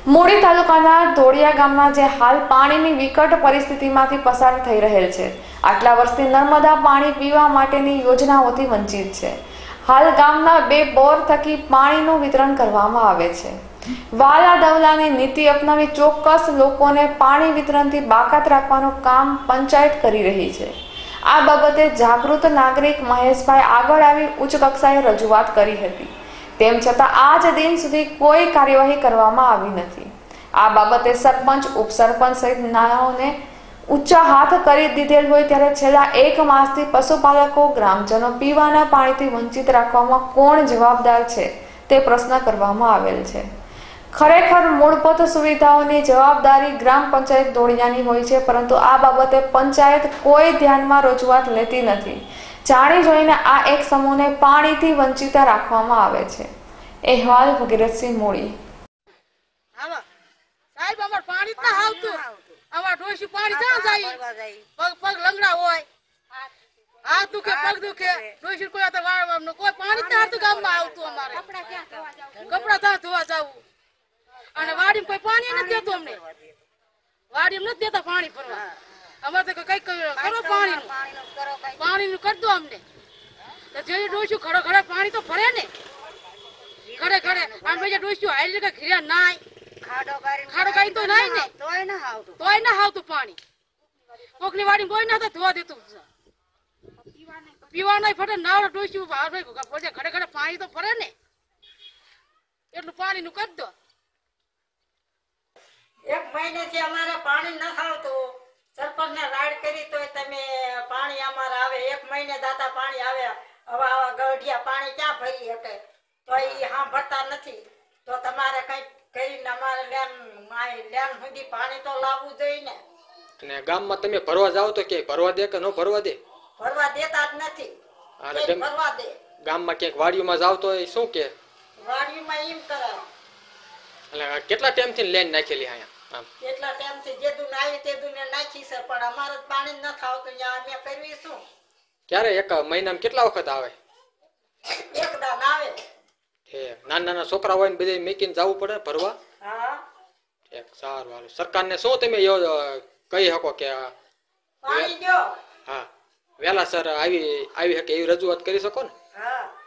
મૂળી તાલુકાના ધોળિયા ગામના જે હાલ પાણીની વિકટ પરિસ્થિતિમાંથી પસાર થઈ રહેલ છે, આટલા વર્ષથી નર્મદા પાણી પીવા માટેની યોજનાઓથી વંચિત છે। હાલ ગામના 2 બોર થકી પાણીનું વિતરણ કરવામાં આવે છે। વાલા દવલાની નીતિ અપનાવી ચોક્કસ લોકોને પાણી વિતરણથી બાકાત રાખવાનું કામ પંચાયત કરી રહી છે। આ બાબતે જાગૃત નાગરિક મહેશભાઈ આગળ આવી ઉચ્ચ કક્ષાએ રજૂઆત કરી હતી, તેમ છતાં આજ દિન સુધી કોઈ કાર્યવાહી કરવામાં આવી નથી। આ બાબતે સરપંચ, ઉપસરપંચ સહિત નાઓને ઊંચા હાથ કરી દીધેલ હોય ત્યારે છેલ્લા 1 માસથી પશુપાલકો, ગ્રામજનો પીવાના પાણીથી વંચિત રાખવામાં કોણ જવાબદાર છે તે પ્રશ્ન કરવામાં આવેલ છે। ખરેખર મૂળભૂત સુવિધાઓની જવાબદારી ગ્રામ પંચાયત ધોળિયાની હોય છે, પરંતુ આ બાબતે પંચાયત કોઈ ધ્યાનમાં રજૂઆત લેતી નથી। જાણી જોઈને આ એક સમૂહને પાણીથી વંચિત રાખવામાં આવે છે। અહેવાલ ભગીરથસિંહ મૂળી। સાહેબ અમાર પાણી જ ના આવતું, અમાર ડોશી પાણી ક્યાં જાય? પગ લંગડા હોય, હાથ દુખે, પગ દુખે, ડોશી કોઈ તો વાળવાનું કોઈ પાણી જ ના આવતું ગામમાં આવતું। અમારે કપડા ત્યાં ધોવા જવું અને વાડીમાં કોઈ પાણી નથી દેતું, અમને વાડીમાં નથી દેતા પાણી ભરવા। અમારે તો કઈ કરો પાણીનું કરી દો અમને। તો જે ડોશી ખડો ખડે પાણી તો ભરે ને, ખડે ખડે અને બીજા ડોશી હાલી કે ઘીરા નાય ખાડો કાઈ તો નાય ને, તોય ના આવતું પાણી। કોકની વાડી કોઈ ના ધોવા દેતું, પીવાના ફટે નાવડે ડોશી ખડે ખડે પાણી તો ભરે ને, એટલું પાણીનું કરી દો। 1 મહિનેથી અમારે પાણી ન આવતું, સરપંચને રાડ કરી તોય તમે પાણી અમારે આવે, 1 મહિને દાતા પાણી આવે। હવે આવા ગઢિયા પાણી ક્યાં ભરી શકે? તો એ સાંભળતા નથી। તો તમારે કઈક કરીને અમારે લેન સુધી પાણી તો લાવવું જોઈએ ને। અને ગામમાં તમે ભરવા જાવ તો કે ભરવા દે કે ન ભરવા દે? ભરવા દેતા જ નથી। ભરવા દે ગામમાં ક્યાંક વાડીઓમાં જાવ તો શું કે વાડીમાં એમ કરે? એટલે કેટલા ટાઈમથી લેન નાખેલી અહીંયા? કેટલા ટાઈમથી જે દુન આવી તે દુને નાખી છે, પણ અમારે પાણી ન ખાવતું, અમે કરવી શું? ક્યારે એક મહિનામાં કેટલા વખત આવે? એક દાન આવે। નાના છોકરા હોય ને બધે મેકીને જવું પડે ભરવા? હા, સારું હાલો। સરકારને શું તમે કહી શકો કે પાણી દો? હા, વહેલાસર આવી શકે એવી રજૂઆત કરી શકો ને? હા।